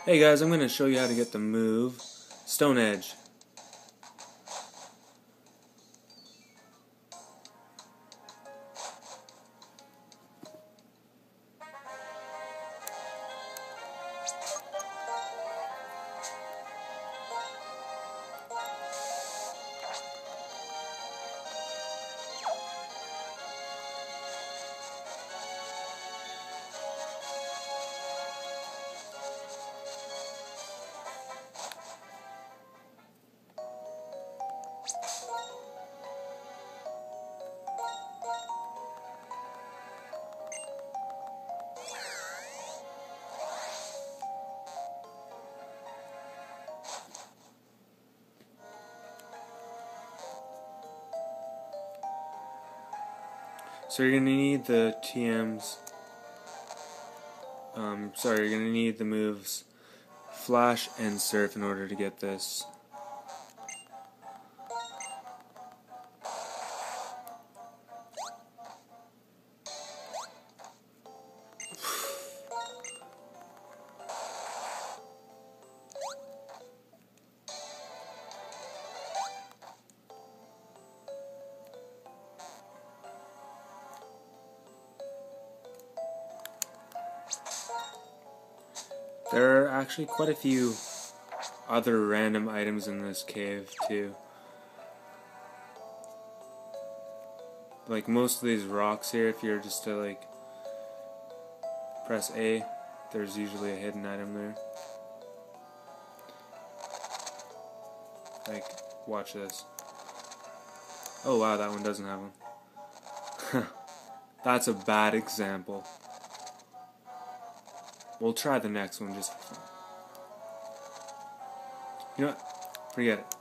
Hey guys, I'm going to show you how to get the move Stone Edge. So you're going to need the TMs, you're going to need the moves Flash and Surf in order to get this. There are actually quite a few other random items in this cave too. Like most of these rocks here, if you're just to like press A, there's usually a hidden item there. Like, watch this. Oh wow, that one doesn't have one. That's a bad example. We'll try the next one just for fun. You know what? Forget it.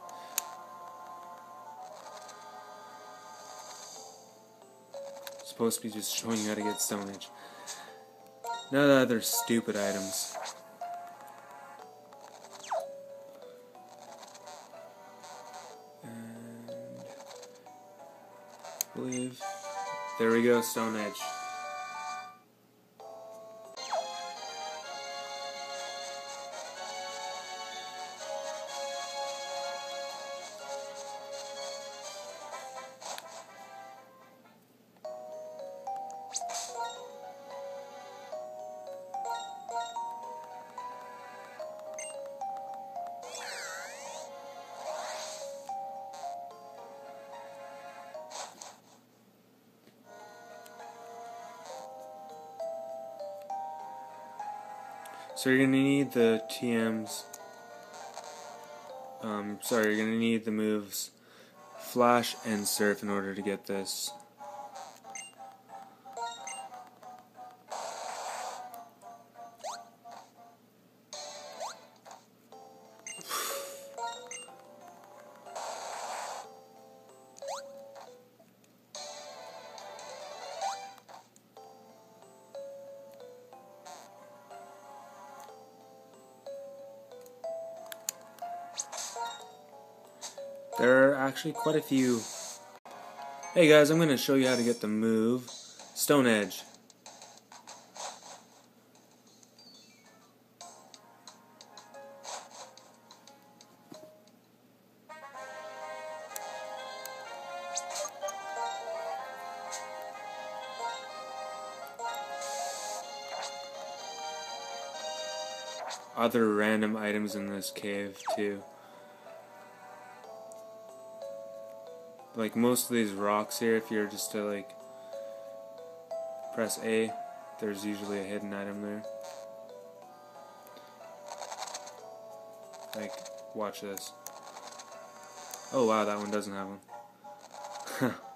It's supposed to be just showing you how to get Stone Edge. None of the other stupid items. And I believe there we go, Stone Edge. So you're going to need the TMs, you're going to need the moves Flash and Surf in order to get this. There are actually quite a few. Hey guys, I'm going to show you how to get the move Stone Edge. Other random items in this cave too. Like most of these rocks here, if you're just to like press A, there's usually a hidden item there. Like, watch this. Oh wow, that one doesn't have one.